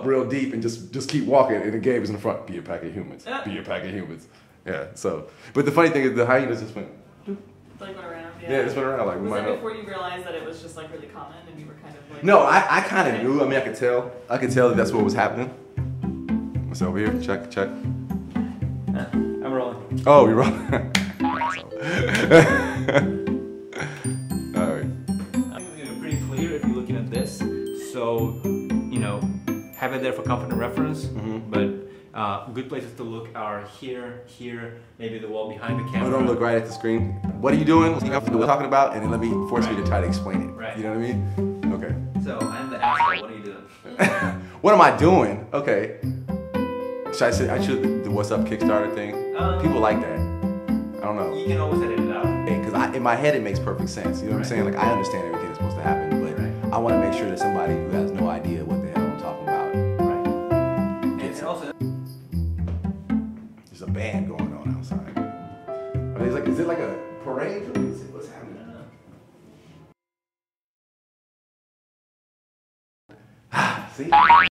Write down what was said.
real deep and just keep walking, and the Gabe is in the front. Be a pack of humans. Be a pack of humans. Yeah. So, but the funny thing is, the hyenas just went. Like went around. Yeah. Yeah, just went around like. Was that before you realized that it was just like really common, and you were kind of like? No, I kind of knew. I mean, I could tell. I could tell that that's what was happening. What's over here? Check. I'm rolling. Oh, you're rolling. All right. I think it's pretty clear if you're looking at this. So, you know, have it there for comfort and reference. But good places to look are here, maybe the wall behind the camera. Oh, don't look right at the screen. What are you doing? What are you talking about? And then let me force me to try to explain it. Right. You know what I mean? Okay. So I'm the asshole. What are you doing? What am I doing? Okay. Should I should the What's Up Kickstarter thing? People like that. I don't know. You can always edit it out. Because in my head it makes perfect sense. You know what I'm saying? Like I understand everything that's supposed to happen, but I want to make sure that somebody who has no idea what the hell I'm talking about. Right. And also, there's a band going on outside. Is it like a parade? What's happening? See?